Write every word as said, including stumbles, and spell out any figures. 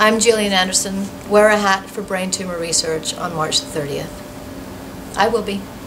I'm Gillian Anderson. Wear a hat for brain tumor research on March the thirtieth. I will be.